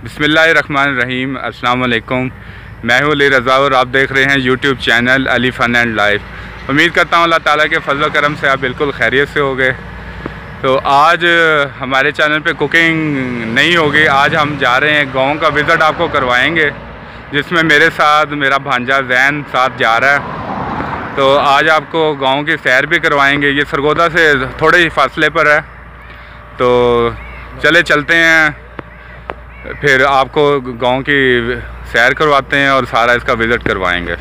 बिस्मिल्लाहिर्रहमानिर्रहीम। अस्सलाम वालेकुम। मैं हूँ अली रज़ा और आप देख रहे हैं YouTube channel Ali fun and life. उम्मीद करता हूँ अल्लाह ताला के फजल करम से आप बिल्कुल खैरियत से होंगे। तो आज हमारे चैनल पे कुकिंग नहीं होगी। आज हम जा रहे हैं गांव का विज़िट आपको करवाएंगे, जिसमें मेरे साथ मेरा भांजा ज़ैन साथ जा रहा है। तो आज आपको गांव की सैर भी करवाएंगे। ये सरगोदा से थोड़े ही फासले पर है, तो चलते हैं, फिर आपको गांव की सैर करवाते हैं और सारा इसका विज़िट करवाएंगे।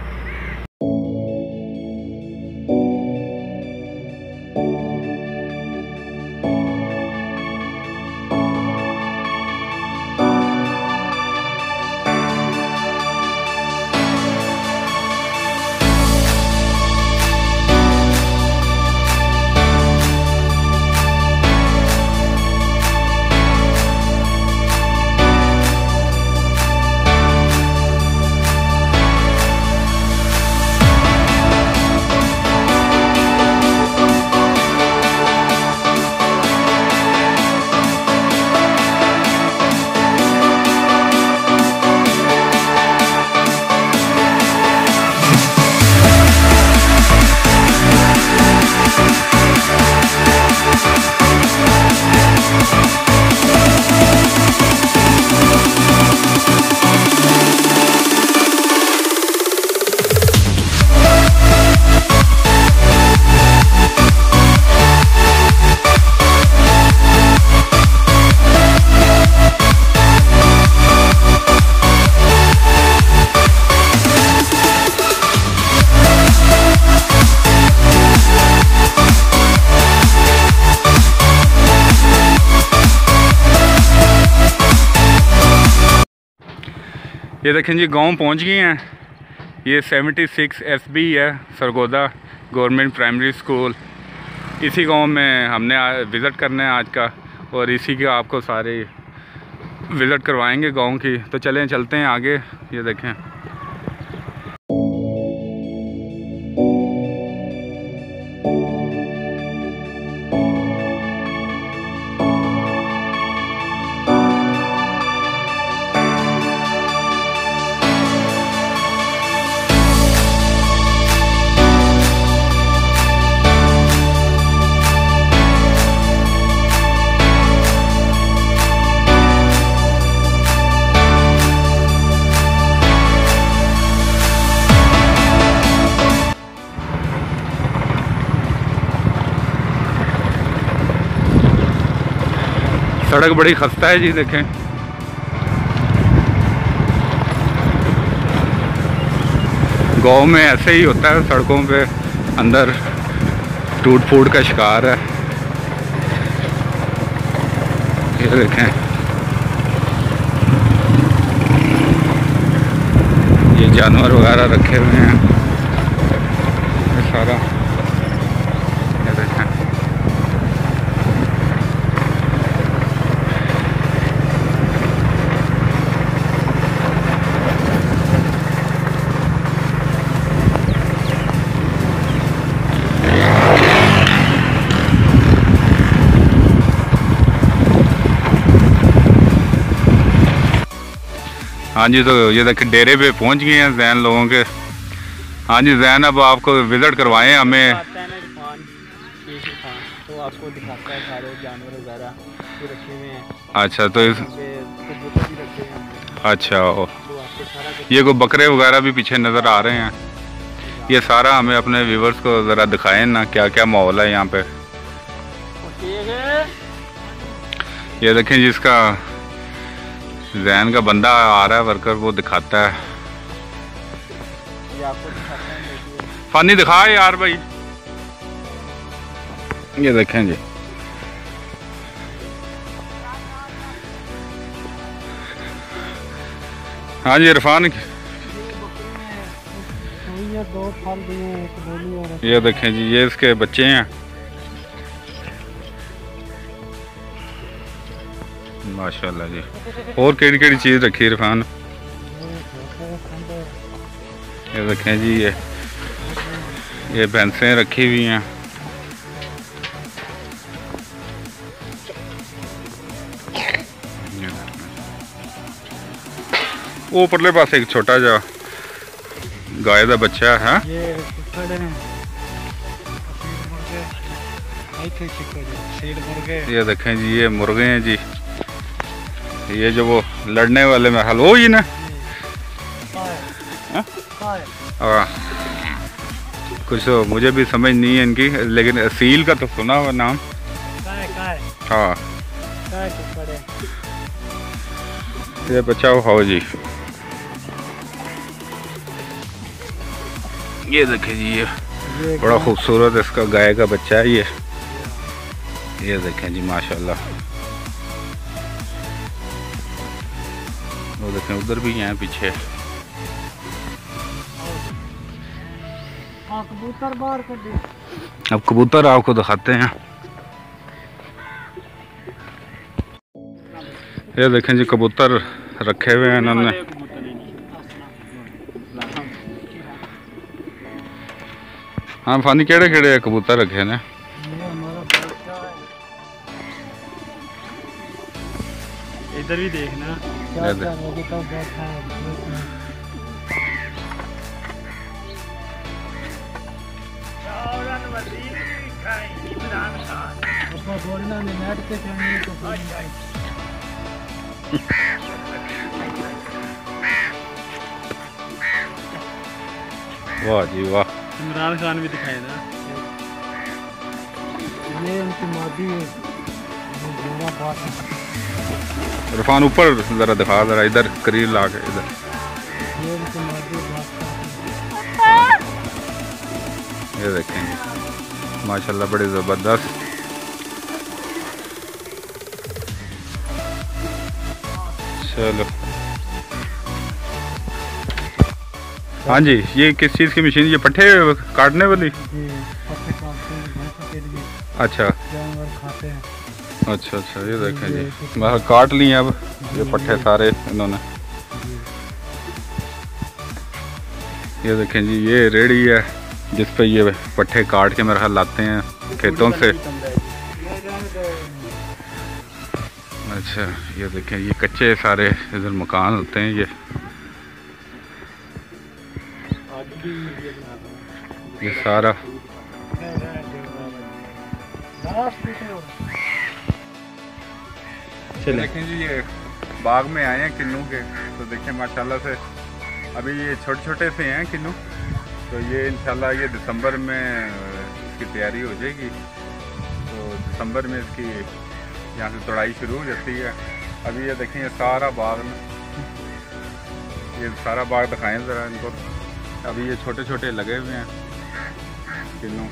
ये देखें जी, गांव पहुंच गए हैं। ये 76 SB है, सरगोदा गवर्नमेंट प्राइमरी स्कूल। इसी गांव में हमने विज़िट करना है आज का, और इसी के आपको सारे विज़िट करवाएंगे गांव की। तो चलते हैं आगे। ये देखें, सड़क बड़ी खस्ता है जी। देखें, गांव में ऐसे ही होता है, सड़कों पे अंदर टूट फूट का शिकार है। ये देखें, ये जानवर वगैरह रखे हुए हैं, ये सारा। ये देखें, हाँ जी। तो ये देखिए, डेरे पे पहुंच गए हैं जैन लोगों के। हाँ जी जैन, अब आपको विज़िट करवाएं हमें। तो आपको दिखाता है सारे जानवर वगैरह जो रखे हुए हैं। अच्छा, तो इस अच्छा, ये कोई बकरे वगैरह भी पीछे नज़र आ रहे हैं। ये सारा हमें अपने व्यूवर्स को ज़रा दिखाएं ना, क्या क्या माहौल है यहाँ पे। ये देखें, जिसका जैन का बंदा आ रहा है, वर्कर, वो दिखाता है। ये आपको दिखाता है, फानी दिखा यार भाई। ये देखें जी, हाँ जी इरफान, ये देखें जी, ये इसके बच्चे हैं। माशाल्लाह जी। और केड़ी चीज़ रखी है इरफान? ये देखें जी, ये भैंसें रखी हुई हैं। वो परले पास एक छोटा जा गाय का बच्चा है। ये देखें जी, ये मुर्गे हैं जी। ये जो वो लड़ने वाले में हल वो ही ना। हाँ, कुछ तो मुझे भी समझ नहीं है इनकी, लेकिन असील का तो सुना हुआ नाम। हाँ, ये बच्चा हो जी। ये देखें जी, ये बड़ा खूबसूरत इसका गाय का बच्चा है ये देखें जी माशाल्लाह। वो देखें उधर भी हैं पीछे। कबूतर बाहर कर दे। अब कबूतर आपको दिखाते हैं। ये देखें जी, कबूतर रखे हुए हैं इन्होंने। हाँ फानी, केड़े केड़े कबूतर रखे ने? इधर भी देखना। वाह जी वाह। इमरान खान भी दिखाए ना। ये उनकी मादी है। इरफान ऊपर जरा दिखा, जरा इधर करीब ला के इधर। ये देखें जी माशाल्लाह, बड़े ज़बरदस्त। चलो हाँ जी, ये किस चीज़ की मशीन? ये पट्ठे काटने वाली? अच्छा अच्छा अच्छा, ये देखें जी, मैं काट लिए अब ये पट्ठे सारे इन्होंने। ये देखें जी, ये रेड़ी है जिस पे ये पट्ठे काट के मेरे ख्याल लाते हैं खेतों से। अच्छा, ये देखें, ये कच्चे सारे इधर मकान होते हैं। ये सारा देखें जी, ये बाग में आए हैं किन्नू के। तो देखें माशाल्लाह से अभी ये छोटे छोटे से हैं किन्नू। तो ये इंशाल्लाह ये दिसंबर में इसकी तैयारी हो जाएगी। तो दिसंबर में इसकी यहाँ से तोड़ाई शुरू हो जाती है। अभी ये देखें, ये सारा बाग में, ये सारा बाग दिखाएं ज़रा इनको। अभी ये छोटे छोटे लगे हुए हैं किन्नू।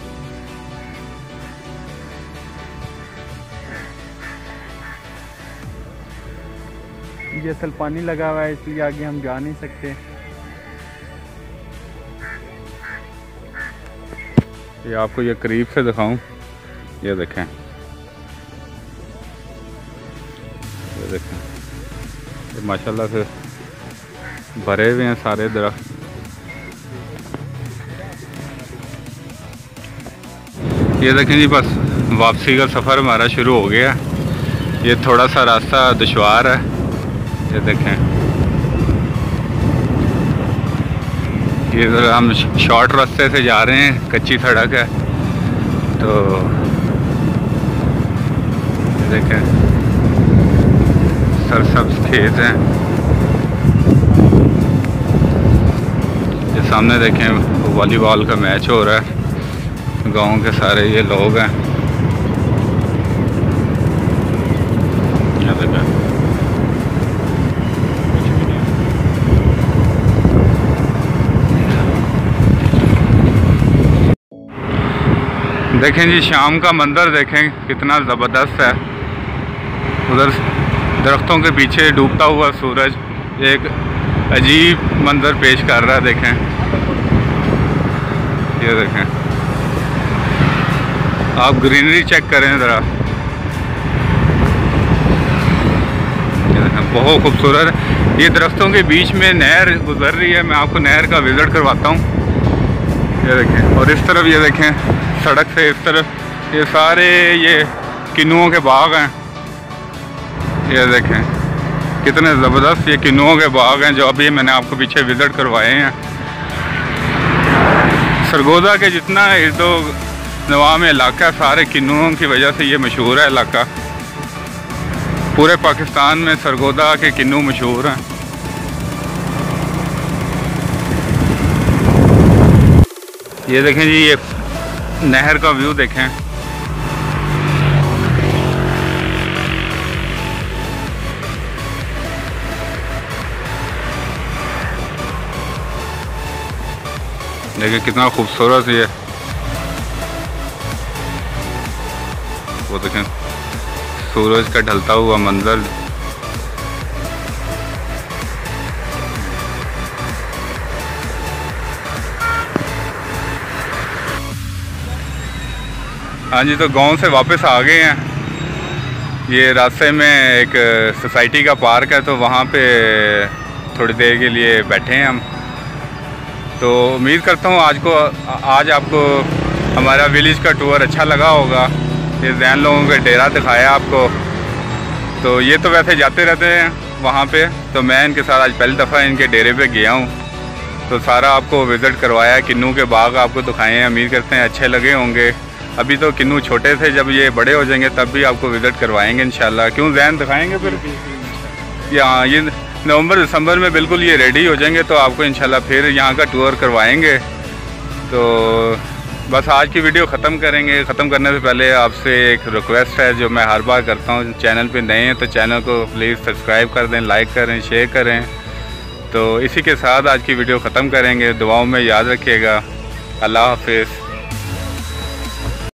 ये असल पानी लगा हुआ है, इसलिए आगे हम जा नहीं सकते। ये आपको ये करीब से दिखाऊं, ये देखें, ये देखें, ये माशाल्लाह से भरे हुए हैं सारे दरख्त। ये देखें जी, बस वापसी का सफ़र हमारा शुरू हो गया। ये थोड़ा सा रास्ता दुश्वार है, ये देखें। ये हम शॉर्ट रास्ते से जा रहे हैं, कच्ची सड़क है। तो ये देखें, सरसब्ज खेत हैं। ये सामने देखें, वॉलीबॉल का मैच हो रहा है। गांव के सारे ये लोग हैं। देखें जी, शाम का मंजर देखें कितना ज़बरदस्त है। उधर दरख्तों के पीछे डूबता हुआ सूरज एक अजीब मंजर पेश कर रहा है। देखें, ये देखें, आप ग्रीनरी चेक करें ज़रा, बहुत खूबसूरत है। ये दरख्तों के बीच में नहर गुजर रही है। मैं आपको नहर का विज़िट करवाता हूँ। ये देखें, और इस तरफ ये देखें, सड़क से इस तरफ ये सारे ये किन्नुओं के बाग हैं। ये देखें, कितने ज़बरदस्त ये किन्नुओं के बाग हैं जो अभी मैंने आपको पीछे विज़िट करवाए हैं। सरगोदा के जितना इर्दो नवा में इलाका है, सारे किन्नुओं की वजह से ये मशहूर है इलाका। पूरे पाकिस्तान में सरगोदा के किन्नू मशहूर हैं। ये देखें जी, ये नहर का व्यू देखें। देखिए कितना खूबसूरत ये, वो देखें सूरज का ढलता हुआ मंजर। हाँ जी, तो गांव से वापस आ गए हैं। ये रास्ते में एक सोसाइटी का पार्क है, तो वहाँ पे थोड़ी देर के लिए बैठे हैं हम। तो उम्मीद करता हूँ आज आपको हमारा विलेज का टूर अच्छा लगा होगा। ये जैन लोगों के डेरा दिखाया आपको। तो ये तो वैसे जाते रहते हैं वहाँ पे, तो मैं इनके साथ आज पहली दफ़ा इनके डेरे पे गया हूँ। तो सारा आपको विज़िट करवाया, किन्नू के बाग आपको दिखाए हैं। उम्मीद करते हैं अच्छे लगे होंगे। अभी तो किन्नू छोटे थे, जब ये बड़े हो जाएंगे तब भी आपको विज़िट करवाएंगे इंशाल्लाह। क्यों जैन दिखाएंगे फिर? यहाँ ये नवंबर दिसंबर में बिल्कुल ये रेडी हो जाएंगे, तो आपको इंशाल्लाह फिर यहाँ का टूर करवाएंगे। तो बस आज की वीडियो ख़त्म करेंगे। ख़त्म करने से पहले आपसे एक रिक्वेस्ट है जो मैं हर बार करता हूँ। चैनल पे नए हैं तो चैनल को प्लीज़ सब्सक्राइब कर दें, लाइक करें, शेयर करें। तो इसी के साथ आज की वीडियो ख़त्म करेंगे। दुआओं में याद रखिएगा। अल्लाह हाफिज़।